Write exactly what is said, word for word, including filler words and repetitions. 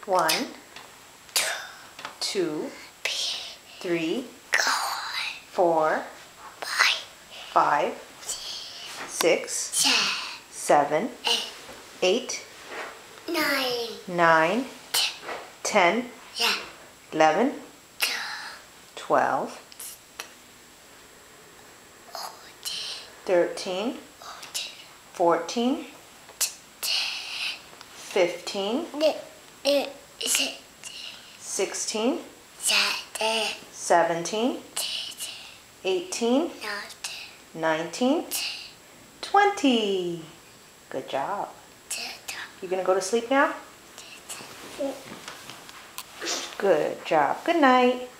One, two, three, four, five, six, seven, eight, nine, ten, eleven, twelve, thirteen, fourteen, fifteen, sixteen, seventeen, eighteen, nineteen, twenty. Good job. You gonna go to sleep now? Good job. Good night.